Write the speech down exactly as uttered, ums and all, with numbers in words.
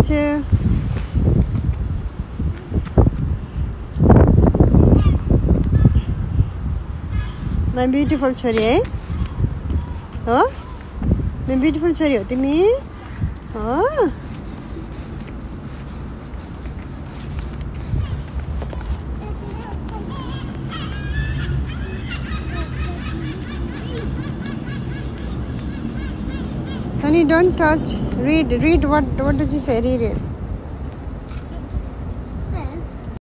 much. My beautiful छोरी है हो मैं beautiful छोरी हो तिमी हो Sunny, don't touch. Read, read what what did you say? Read it.